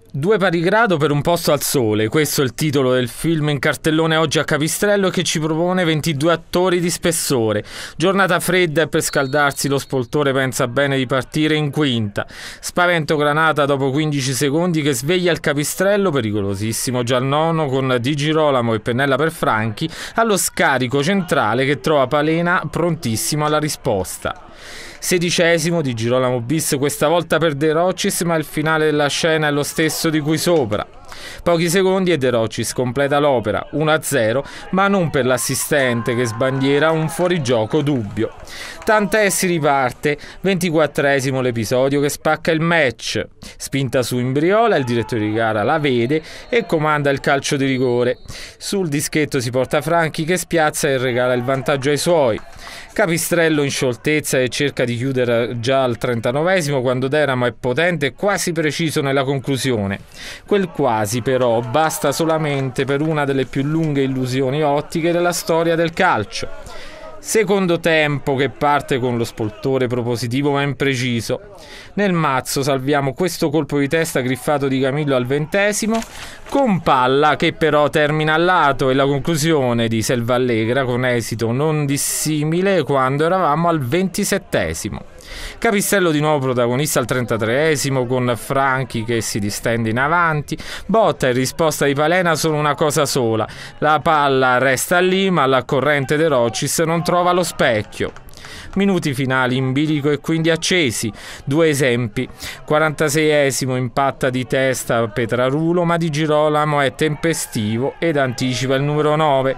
Due pari grado per un posto al sole, questo è il titolo del film in cartellone oggi a Capistrello e che ci propone 22 attori di spessore. Giornata fredda e per scaldarsi lo spoltore pensa bene di partire in quinta. Spavento Granata dopo 15 secondi che sveglia il Capistrello, pericolosissimo già al nono con Di Girolamo e pennella per Franchi, allo scarico centrale che trova Palena prontissimo alla risposta. 16° Di Girolamo bis, questa volta per De Roccis, ma il finale della scena è lo stesso di cui sopra. Pochi secondi e De Roccis completa l'opera, 1-0, ma non per l'assistente che sbandiera un fuorigioco dubbio. Tant'è, si riparte, 24° l'episodio che spacca il match. Spinta su Imbriola, il direttore di gara la vede e comanda il calcio di rigore. Sul dischetto si porta Franchi che spiazza e regala il vantaggio ai suoi. Capistrello in scioltezza e cerca di chiudere già al 39° quando Deramo è potente e quasi preciso nella conclusione. Quel quasi però basta solamente per una delle più lunghe illusioni ottiche della storia del calcio. Secondo tempo che parte con lo spoltore propositivo ma impreciso. Nel mazzo salviamo questo colpo di testa griffato di Camillo al 20° con palla che però termina al lato e la conclusione di Selvallegra con esito non dissimile quando eravamo al 27°. Capistrello di nuovo protagonista al 33° con Franchi che si distende in avanti. Botta e risposta di Palena sono una cosa sola. La palla resta lì ma la corrente De Roccis non trova lo specchio. Minuti finali in bilico e quindi accesi. Due esempi. 46° impatta di testa Petrarulo, ma Di Girolamo è tempestivo ed anticipa il numero 9.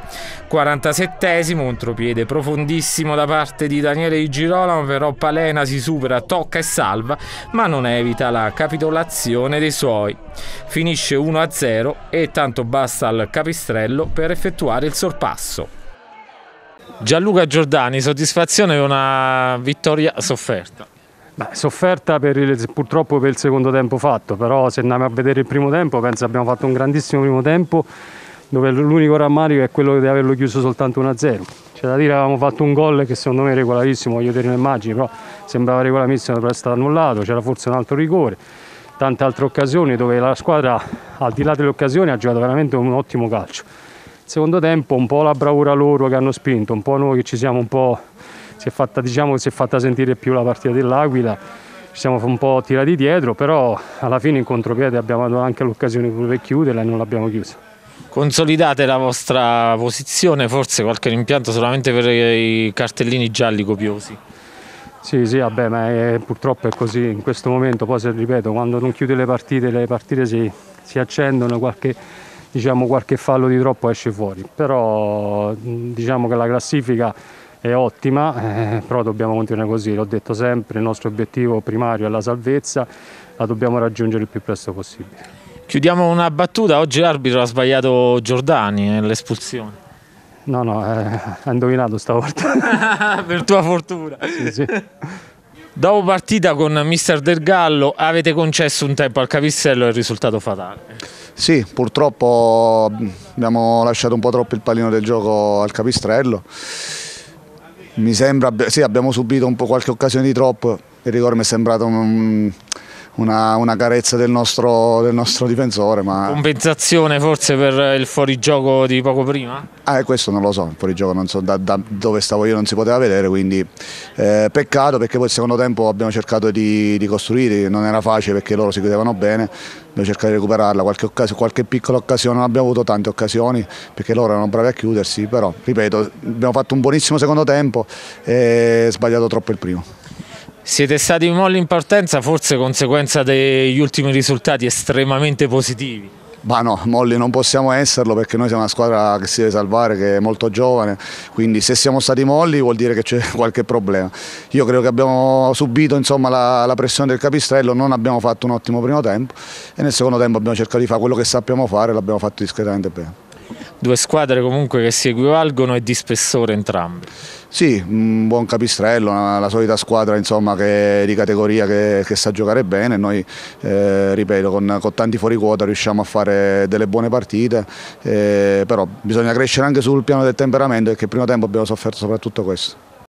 47° un tropiede profondissimo da parte di Daniele Di Girolamo, però Palena si supera, tocca e salva, ma non evita la capitolazione dei suoi. Finisce 1-0 e tanto basta al Capistrello per effettuare il sorpasso. Gianluca Giordani, soddisfazione per una vittoria sofferta? Sofferta purtroppo per il secondo tempo fatto, però se andiamo a vedere il primo tempo penso abbiamo fatto un grandissimo primo tempo dove l'unico rammarico è quello di averlo chiuso soltanto 1-0. C'è da dire avevamo fatto un gol che secondo me è regolarissimo, voglio vedere le immagini, però sembrava regolarissimo, però è stato annullato, c'era forse un altro rigore, tante altre occasioni dove la squadra al di là delle occasioni ha giocato veramente un ottimo calcio. Secondo tempo un po' la bravura loro che hanno spinto, un po' noi che ci siamo un po', si è fatta sentire più la partita dell'Aquila, ci siamo un po' tirati dietro, però alla fine in contropiede abbiamo avuto anche l'occasione per chiuderla e non l'abbiamo chiusa. Consolidate la vostra posizione, forse qualche rimpianto solamente per i cartellini gialli copiosi? Sì, vabbè, ma purtroppo è così in questo momento, poi se ripeto, quando non chiude le partite si accendono, qualche fallo di troppo esce fuori, però diciamo che la classifica è ottima, però dobbiamo continuare così, l'ho detto sempre, il nostro obiettivo primario è la salvezza, la dobbiamo raggiungere il più presto possibile. Chiudiamo una battuta, oggi l'arbitro ha sbagliato Giordani nell'espulsione. No, ha indovinato stavolta. Per tua fortuna. Sì. Dopo partita con mister Del Gallo avete concesso un tempo al Capistrello e il risultato fatale. Sì, purtroppo abbiamo lasciato un po' troppo il pallino del gioco al Capistrello. Mi sembra, sì, abbiamo subito un po' qualche occasione di troppo, il rigore mi è sembrato una carezza del nostro difensore. Ma... Compensazione forse per il fuorigioco di poco prima? Questo non lo so, il fuorigioco non so, da dove stavo io non si poteva vedere, quindi peccato perché poi il secondo tempo abbiamo cercato di costruire, non era facile perché loro si chiudevano bene, abbiamo cercato di recuperarla, qualche piccola occasione, non abbiamo avuto tante occasioni perché loro erano bravi a chiudersi, però ripeto, abbiamo fatto un buonissimo secondo tempo e sbagliato troppo il primo. Siete stati molli in partenza, forse conseguenza degli ultimi risultati estremamente positivi? Ma no, molli non possiamo esserlo perché noi siamo una squadra che si deve salvare, che è molto giovane, quindi se siamo stati molli vuol dire che c'è qualche problema. Io credo che abbiamo subito la pressione del Capistrello, non abbiamo fatto un ottimo primo tempo e nel secondo tempo abbiamo cercato di fare quello che sappiamo fare, l'abbiamo fatto discretamente bene. Due squadre comunque che si equivalgono e di spessore entrambe. Sì, un buon Capistrello, la solita squadra che di categoria che sa giocare bene. Noi, ripeto, con tanti fuori quota riusciamo a fare delle buone partite, però bisogna crescere anche sul piano del temperamento perché il primo tempo abbiamo sofferto soprattutto questo.